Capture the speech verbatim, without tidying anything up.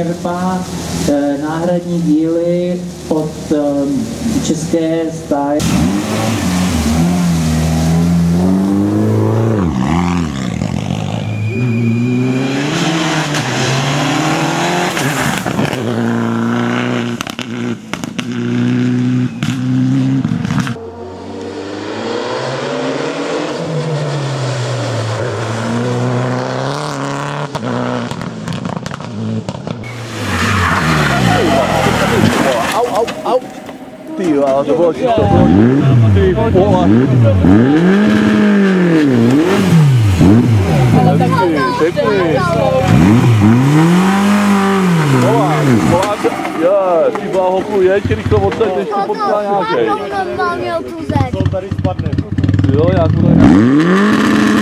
čerpá náhradní díly od české stáje. Au, au, au! Ty jo, ale to bylo čisto proti. Ty vole. Pěkný. Polák, Polák, je, ty bláhoku, jeď rychle odsaď, než to potká nějakej. Já to normálně tu zeď. Jo, já to tady...